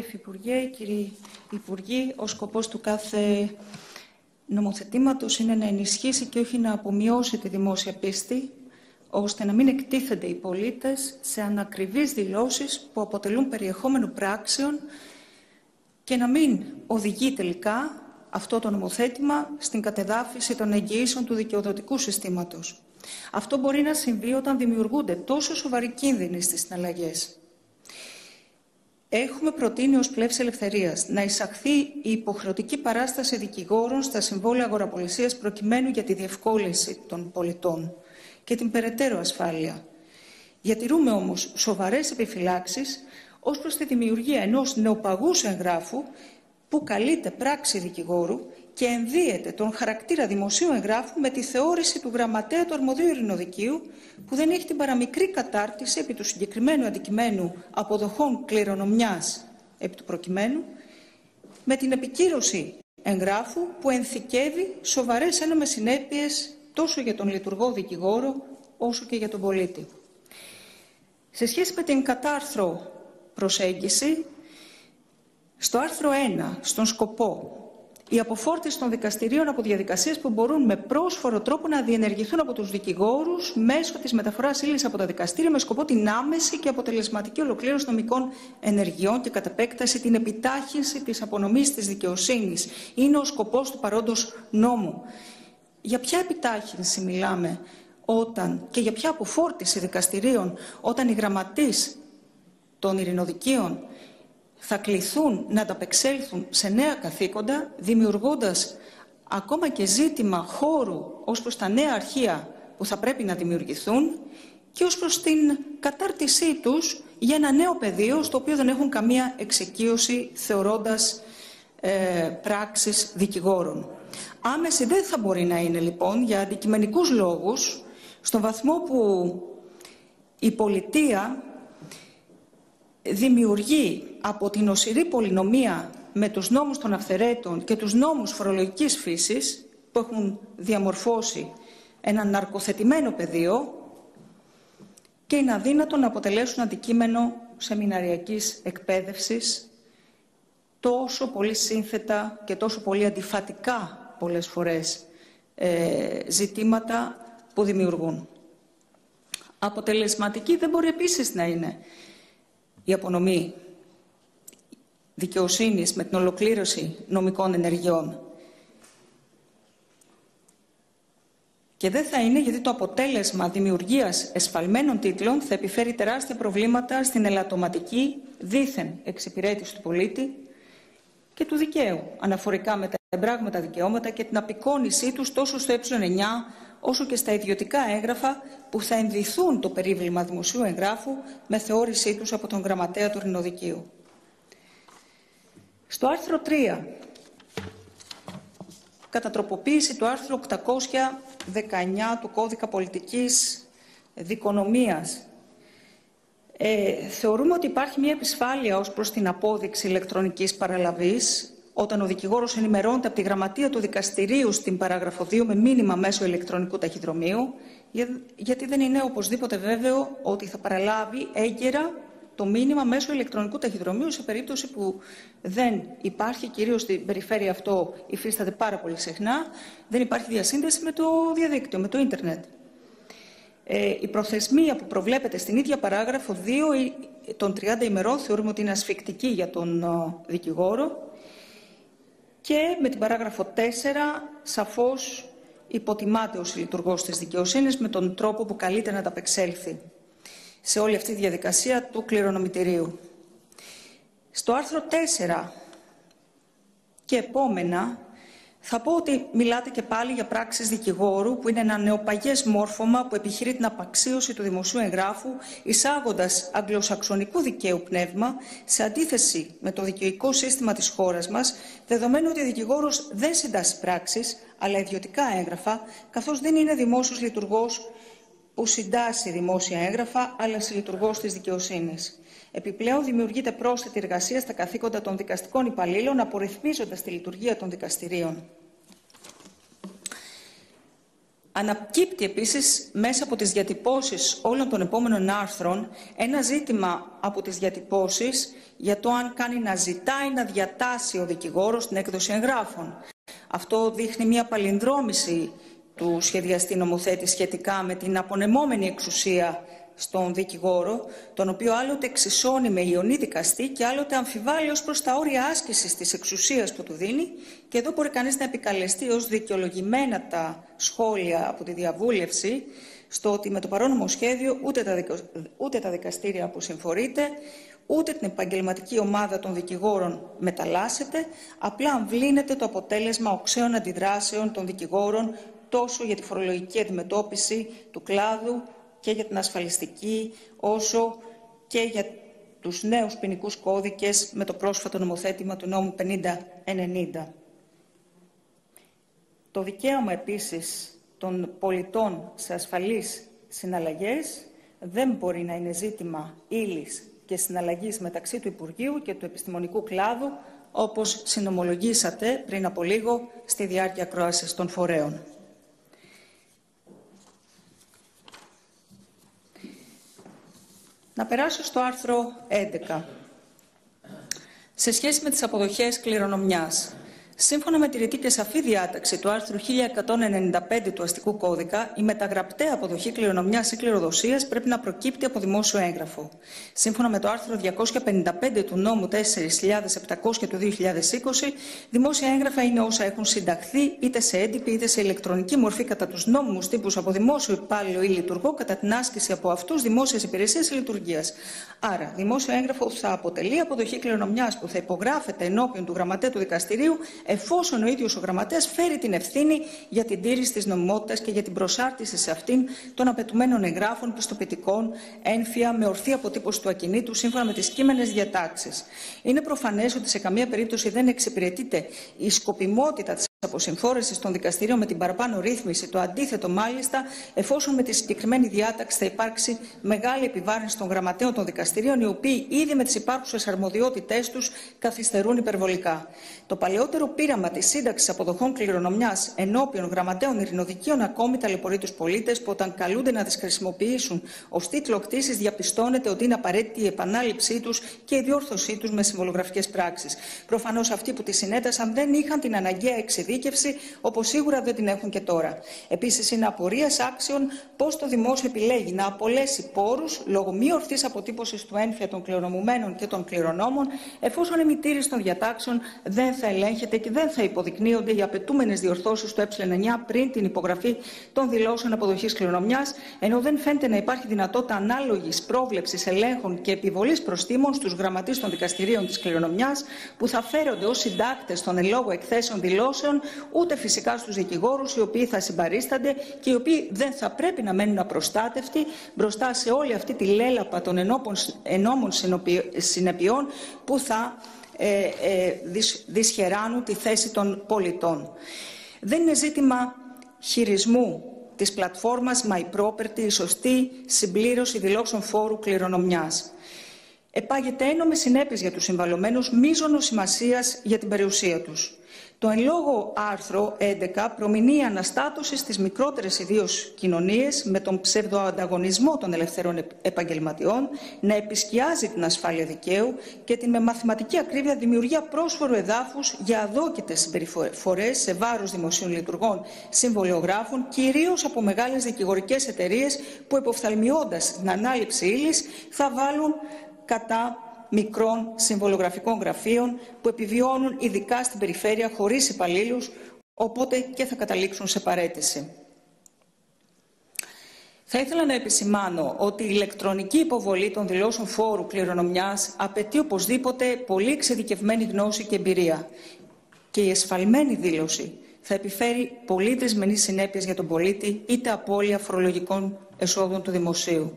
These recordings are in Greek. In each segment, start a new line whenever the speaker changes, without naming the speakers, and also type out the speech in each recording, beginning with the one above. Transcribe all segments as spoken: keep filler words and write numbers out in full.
Υφυπουργέ, κύριοι Υπουργοί, ο σκοπός του κάθε νομοθετήματος είναι να ενισχύσει και όχι να απομειώσει τη δημόσια πίστη, ώστε να μην εκτίθενται οι πολίτες σε ανακριβείς δηλώσεις που αποτελούν περιεχόμενο πράξεων και να μην οδηγεί τελικά αυτό το νομοθέτημα στην κατεδάφιση των εγγυήσεων του δικαιοδοτικού συστήματος. Αυτό μπορεί να συμβεί όταν δημιουργούνται τόσο σοβαροί κίνδυνοι στις συναλλαγές. Έχουμε προτείνει ως Πλεύση Ελευθερίας να εισαχθεί η υποχρεωτική παράσταση δικηγόρων στα συμβόλαια αγοραπολισίας προκειμένου για τη διευκόλυνση των πολιτών και την περαιτέρω ασφάλεια. Διατηρούμε όμως σοβαρές επιφυλάξεις ως προς τη δημιουργία ενός νεοπαγούς εγγράφου που καλείται πράξη δικηγόρου και ενδύεται τον χαρακτήρα δημοσίου εγγράφου με τη θεώρηση του γραμματέα του αρμοδίου ειρηνοδικείου που δεν έχει την παραμικρή κατάρτιση επί του συγκεκριμένου αντικειμένου αποδοχών κληρονομιάς επί του προκειμένου, με την επικύρωση εγγράφου που ενθηκεύει σοβαρές ένομες συνέπειες τόσο για τον λειτουργό δικηγόρο όσο και για τον πολίτη. Σε σχέση με την κατάρθρο προσέγγιση, στο άρθρο ένα, στον σκοπό, η αποφόρτιση των δικαστηρίων από διαδικασίες που μπορούν με πρόσφορο τρόπο να διενεργηθούν από τους δικηγόρους μέσω της μεταφοράς ύλης από τα δικαστήρια με σκοπό την άμεση και αποτελεσματική ολοκλήρωση νομικών ενεργειών και κατ' επέκταση την επιτάχυνση της απονομής της δικαιοσύνης. Είναι ο σκοπός του παρόντος νόμου. Για ποια επιτάχυνση μιλάμε όταν και για ποια αποφόρτιση δικαστηρίων όταν οι γραμματείς των ειρηνοδικείων θα κληθούν να ανταπεξέλθουν σε νέα καθήκοντα, δημιουργώντας ακόμα και ζήτημα χώρου ως προς τα νέα αρχεία που θα πρέπει να δημιουργηθούν και ως προς την κατάρτισή τους για ένα νέο πεδίο στο οποίο δεν έχουν καμία εξοικείωση θεωρώντας ε, πράξεις δικηγόρων. Άμεση δεν θα μπορεί να είναι λοιπόν για αντικειμενικούς λόγους, στον βαθμό που η πολιτεία δημιουργεί από την οσηρή πολυνομία με τους νόμους των αυθαιρέτων και τους νόμους φορολογικής φύσης που έχουν διαμορφώσει ένα ναρκοθετημένο πεδίο και είναι αδύνατο να αποτελέσουν αντικείμενο σεμιναριακής εκπαίδευσης τόσο πολύ σύνθετα και τόσο πολύ αντιφατικά πολλές φορές ε, ζητήματα που δημιουργούν. Αποτελεσματική δεν μπορεί επίσης να είναι η απονομή δικαιοσύνης με την ολοκλήρωση νομικών ενεργειών. Και δεν θα είναι γιατί το αποτέλεσμα δημιουργίας εσφαλμένων τίτλων θα επιφέρει τεράστια προβλήματα στην ελαττωματική δήθεν εξυπηρέτηση του πολίτη και του δικαίου, αναφορικά με τα εμπράγματα δικαιώματα και την απεικόνισή τους τόσο στο ε εννιά όσο και στα ιδιωτικά έγγραφα που θα ενδυθούν το περίβλημα δημοσίου εγγράφου με θεώρησή τους από τον γραμματέα του ειρηνοδικείου. Στο άρθρο τρία, κατά τροποποίηση του άρθρου οκτακόσια δεκαεννιά του Κώδικα Πολιτικής Δικονομίας, ε, θεωρούμε ότι υπάρχει μια επισφάλεια ως προς την απόδειξη ηλεκτρονικής παραλαβής όταν ο δικηγόρος ενημερώνεται από τη γραμματεία του δικαστηρίου στην παράγραφο δύο με μήνυμα μέσω ηλεκτρονικού ταχυδρομείου, γιατί δεν είναι οπωσδήποτε βέβαιο ότι θα παραλάβει έγκαιρα το μήνυμα μέσω ηλεκτρονικού ταχυδρομείου σε περίπτωση που δεν υπάρχει, κυρίως στην περιφέρεια αυτό υφίσταται πάρα πολύ συχνά, δεν υπάρχει διασύνδεση με το διαδίκτυο, με το ίντερνετ. Ε, η προθεσμία που προβλέπεται στην ίδια παράγραφο δύο των τριάντα ημερών θεωρούμε ότι είναι ασφικτική για τον ο, δικηγόρο και με την παράγραφο τέσσερα σαφώς υποτιμάται ο συλλειτουργός της δικαιοσύνης με τον τρόπο που καλείται να ανταπεξέλθει σε όλη αυτή τη διαδικασία του κληρονομητηρίου. Στο άρθρο τέσσερα και επόμενα θα πω ότι μιλάτε και πάλι για πράξεις δικηγόρου που είναι ένα νεοπαγές μόρφωμα που επιχειρεί την απαξίωση του δημοσίου εγγράφου εισάγοντας αγγλοσαξονικού δικαίου πνεύμα σε αντίθεση με το δικαιοϊκό σύστημα της χώρας μας, δεδομένου ότι ο δικηγόρος δεν συντάσσει πράξεις αλλά ιδιωτικά έγγραφα, καθώς δεν είναι δημόσιος λειτουργός που συντάσσει δημόσια έγγραφα, αλλά συλλειτουργός της δικαιοσύνης. Επιπλέον, δημιουργείται πρόσθετη εργασία στα καθήκοντα των δικαστικών υπαλλήλων, απορριθμίζοντας τη λειτουργία των δικαστηρίων. Ανακύπτει επίσης μέσα από τις διατυπώσεις όλων των επόμενων άρθρων ένα ζήτημα από τις διατυπώσεις για το αν κάνει να ζητάει να διατάσει ο δικηγόρος την έκδοση εγγράφων. Αυτό δείχνει μια παλινδρόμηση του σχεδιαστή νομοθέτη σχετικά με την απονεμόμενη εξουσία στον δικηγόρο, τον οποίο άλλοτε εξισώνει με ιονή δικαστή και άλλοτε αμφιβάλλει ως προς τα όρια άσκησης της εξουσίας που του δίνει, και εδώ μπορεί κανείς να επικαλεστεί ως δικαιολογημένα τα σχόλια από τη διαβούλευση στο ότι με το παρόν νομοσχέδιο ούτε τα, δικο... ούτε τα δικαστήρια που συμφορείται, ούτε την επαγγελματική ομάδα των δικηγόρων μεταλλάσσεται, απλά αμβλύνεται το αποτέλεσμα οξέων αντιδράσεων των δικηγόρων τόσο για τη φορολογική αντιμετώπιση του κλάδου και για την ασφαλιστική, όσο και για τους νέους ποινικούς κώδικες με το πρόσφατο νομοθέτημα του νόμου πενήντα ενενήντα. Το δικαίωμα επίσης των πολιτών σε ασφαλείς συναλλαγές δεν μπορεί να είναι ζήτημα ύλης και συναλλαγής μεταξύ του Υπουργείου και του επιστημονικού κλάδου, όπως συνομολογήσατε πριν από λίγο στη διάρκεια ακρόασης των φορέων. Να περάσω στο άρθρο έντεκα. Σε σχέση με τις αποδοχές κληρονομιάς. Σύμφωνα με τη ρητή και σαφή διάταξη του άρθρου χίλια εκατόν ενενήντα πέντε του Αστικού Κώδικα, η μεταγραπταία αποδοχή κληρονομιάς ή κληροδοσίας πρέπει να προκύπτει από δημόσιο έγγραφο. Σύμφωνα με το άρθρο διακόσια πενήντα πέντε του νόμου τέσσερις χιλιάδες επτακόσια του δύο χιλιάδες είκοσι, δημόσια έγγραφα είναι όσα έχουν συνταχθεί είτε σε έντυπη είτε σε ηλεκτρονική μορφή κατά τους νόμιμους τύπους από δημόσιο υπάλληλο ή λειτουργό κατά την άσκηση από αυτούς δημόσιας υπηρεσίας ή λειτουργίας. Άρα, δημόσιο έγγραφο θα αποτελεί αποδοχή κληρονομιάς που θα υπογράφεται ενώπιον του γραμματέα του δικαστηρίου, εφόσον ο ίδιος ο γραμματέας φέρει την ευθύνη για την τήρηση της νομιμότητας και για την προσάρτηση σε αυτήν των απαιτουμένων εγγράφων πιστοποιητικών, ένφια, με ορθή αποτύπωση του ακινήτου, σύμφωνα με τις κείμενες διατάξεις. Είναι προφανές ότι σε καμία περίπτωση δεν εξυπηρετείται η σκοπιμότητα της αποσυμφόρεσης των δικαστηρίων με την παραπάνω ρύθμιση, το αντίθετο μάλιστα, εφόσον με τη συγκεκριμένη διάταξη θα υπάρξει μεγάλη επιβάρυνση των γραμματέων των δικαστηρίων, οι οποίοι ήδη με τις υπάρχουσες αρμοδιότητές τους καθυστερούν υπερβολικά. Το παλαιότερο πείραμα της σύνταξης αποδοχών κληρονομιάς ενώπιον γραμματέων ειρηνοδικείων ακόμη ταλαιπωρεί τους πολίτες που, όταν καλούνται να τις χρησιμοποιήσουν ως τίτλο κτήσης, διαπιστώνεται ότι είναι απαραίτητη η επανάληψή τους και η διόρθωσή τους με συμβολογραφικές πράξεις. Προφανώς αυτοί που τις συνέτασαν δεν είχαν την αναγκαία εξειδίκευση, όπως σίγουρα δεν την έχουν και τώρα. Επίσης, είναι απορίας άξιων πώς το δημόσιο επιλέγει να απολέσει πόρους λόγω μη ορθής αποτύπωσης του ένφια των κληρονομουμένων και των κληρονόμων, εφόσον η μη τήρηση των διατάξεων δεν θα ελέγχεται και δεν θα υποδεικνύονται οι απαιτούμενες διορθώσεις του ε εννιά πριν την υπογραφή των δηλώσεων αποδοχής κληρονομιάς, ενώ δεν φαίνεται να υπάρχει δυνατότητα ανάλογης πρόβλεψης ελέγχων και επιβολής προστίμων στους γραμματείς των δικαστηρίων της κληρονομιάς, που θα φέρονται ως συντάκτες των εν λόγω εκθέσεων δηλώσεων, ούτε φυσικά στους δικηγόρους, οι οποίοι θα συμπαρίστανται και οι οποίοι δεν θα πρέπει να μένουν απροστάτευτοι μπροστά σε όλη αυτή τη λέλαπα των ενόμων συνεπειών που θα ε, ε, δυσ, δυσχεράνουν τη θέση των πολιτών. Δεν είναι ζήτημα χειρισμού της πλατφόρμας My Property η σωστή συμπλήρωση δηλώσεων φόρου κληρονομιάς. Επάγεται ένομες συνέπειες για τους συμβαλωμένους, μείζωνος σημασίας για την περιουσία τους. Το εν λόγω άρθρο έντεκα προμηνύει αναστάτωση στις μικρότερες ιδίως κοινωνίες με τον ψευδοανταγωνισμό των ελευθερών επαγγελματιών, να επισκιάζει την ασφάλεια δικαίου και την με μαθηματική ακρίβεια δημιουργία πρόσφορου εδάφους για αδόκητες συμπεριφορές σε βάρος δημοσίων λειτουργών συμβολιογράφων, κυρίως από μεγάλες δικηγορικές εταιρείες που, εποφθαλμιώντας την ανάληψη ύλης, θα βάλουν κατά μικρών συμβολογραφικών γραφείων που επιβιώνουν ειδικά στην περιφέρεια χωρίς υπαλλήλους, οπότε και θα καταλήξουν σε παραίτηση. Θα ήθελα να επισημάνω ότι η ηλεκτρονική υποβολή των δηλώσεων φόρου κληρονομιάς απαιτεί οπωσδήποτε πολύ εξειδικευμένη γνώση και εμπειρία, και η εσφαλμένη δήλωση θα επιφέρει πολύ δυσμενείς συνέπειες για τον πολίτη, είτε απώλεια φορολογικών εσόδων του δημοσίου.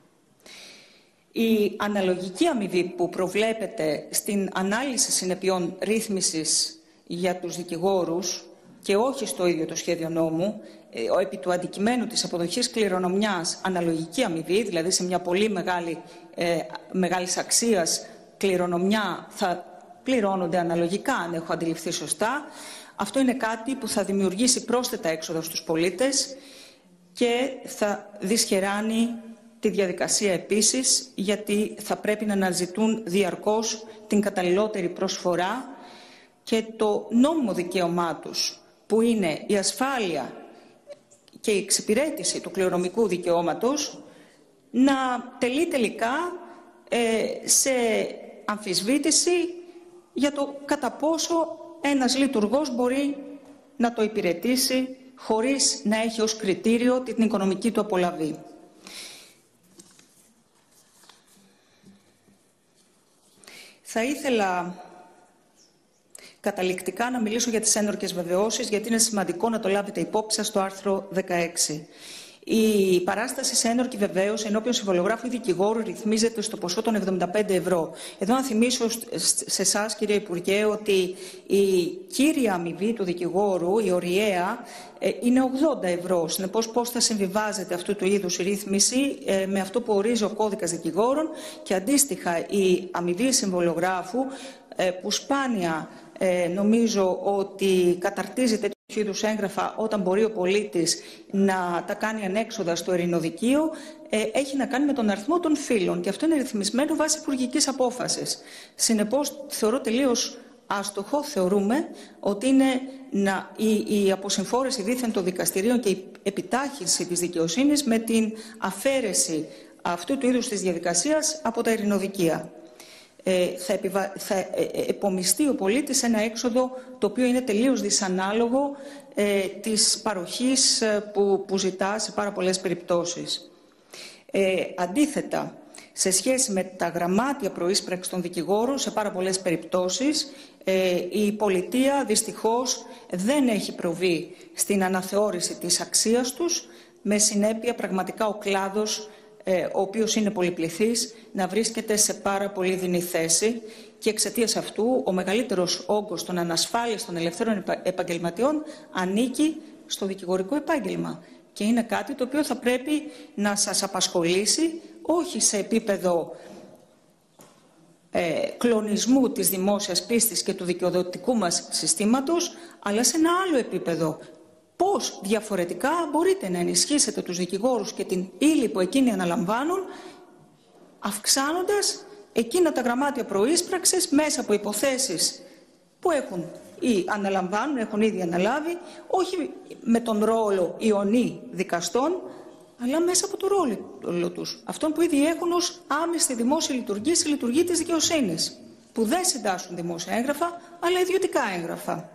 Η αναλογική αμοιβή που προβλέπεται στην ανάλυση συνεπειών ρύθμισης για τους δικηγόρους και όχι στο ίδιο το σχέδιο νόμου, επί του αντικειμένου της αποδοχής κληρονομιάς αναλογική αμοιβή, δηλαδή σε μια πολύ μεγάλη, ε, μεγάλης αξίας κληρονομιά θα πληρώνονται αναλογικά, αν έχω αντιληφθεί σωστά. Αυτό είναι κάτι που θα δημιουργήσει πρόσθετα έξοδα στους πολίτες και θα δυσχεράνει τη διαδικασία επίσης, γιατί θα πρέπει να αναζητούν διαρκώς την καταλληλότερη προσφορά και το νόμιμο δικαίωμά τους, που είναι η ασφάλεια και η εξυπηρέτηση του κληρονομικού δικαιώματος, να τελεί τελικά ε, σε αμφισβήτηση για το κατά πόσο ένας λειτουργός μπορεί να το υπηρετήσει χωρίς να έχει ως κριτήριο την οικονομική του απολαβή. Θα ήθελα καταληκτικά να μιλήσω για τις ένορκες βεβαιώσεις, γιατί είναι σημαντικό να το λάβετε υπόψη σας στο άρθρο δεκαέξι. Η παράσταση σε ένορκη βεβαίωση ενώπιον συμβολογράφου ή δικηγόρου ρυθμίζεται στο ποσό των εβδομήντα πέντε ευρώ. Εδώ να θυμίσω σε εσάς, κύριε Υπουργέ, ότι η κύρια αμοιβή του δικηγόρου, η ωριαία, είναι ογδόντα ευρώ. Συνεπώς, πώς θα συμβιβάζεται αυτού του είδους η ρύθμιση με αυτό που ορίζει ο κώδικας δικηγόρων, και αντίστοιχα η αμοιβή συμβολογράφου, που σπάνια νομίζω ότι καταρτίζει τέτοιο είδους έγγραφα όταν μπορεί ο πολίτης να τα κάνει ανέξοδα στο ειρηνοδικείο, ε, έχει να κάνει με τον αριθμό των φύλων, και αυτό είναι ρυθμισμένο βάσει υπουργικής απόφασης. Συνεπώς, θεωρώ τελείως άστοχο, θεωρούμε ότι είναι να, η, η αποσυμφόρεση δήθεν των δικαστηρίων και η επιτάχυνση της δικαιοσύνης με την αφαίρεση αυτού του είδους της διαδικασίας από τα ειρηνοδικεία. Ε, θα, επιβα... θα ε, ε, επομιστεί ο πολίτης ένα έξοδο το οποίο είναι τελείως δυσανάλογο ε, της παροχής ε, που, που ζητά σε πάρα πολλές περιπτώσεις. Ε, αντίθετα, σε σχέση με τα γραμμάτια προείσπραξη των δικηγόρων, σε πάρα πολλές περιπτώσεις ε, η πολιτεία δυστυχώς δεν έχει προβεί στην αναθεώρηση της αξίας τους, με συνέπεια πραγματικά ο κλάδος, ο οποίος είναι πολυπληθής, να βρίσκεται σε πάρα πολύ δεινή θέση, και εξαιτίας αυτού ο μεγαλύτερος όγκος των ανασφάλιστων ελευθέρων επαγγελματιών ανήκει στο δικηγορικό επάγγελμα. Και είναι κάτι το οποίο θα πρέπει να σας απασχολήσει, όχι σε επίπεδο ε, κλονισμού της δημόσιας πίστης και του δικαιοδοτικού μας συστήματος, αλλά σε ένα άλλο επίπεδο. Πώς διαφορετικά μπορείτε να ενισχύσετε τους δικηγόρους και την ύλη που εκείνοι αναλαμβάνουν, αυξάνοντας εκείνα τα γραμμάτια προείσπραξης μέσα από υποθέσεις που έχουν ή αναλαμβάνουν, έχουν ήδη αναλάβει, όχι με τον ρόλο ιονή δικαστών, αλλά μέσα από το ρόλο τους, αυτών που ήδη έχουν ως άμεστη δημόσια λειτουργία στη λειτουργία της δικαιοσύνης, που δεν συντάσσουν δημόσια έγγραφα, αλλά ιδιωτικά έγγραφα.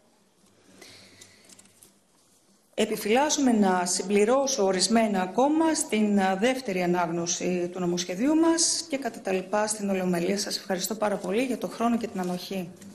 Επιφυλάσσουμε να συμπληρώσω ορισμένα ακόμα στην δεύτερη ανάγνωση του νομοσχεδίου μας και κατά τα λοιπά στην Ολομελία. Σας ευχαριστώ πάρα πολύ για τον χρόνο και την ανοχή.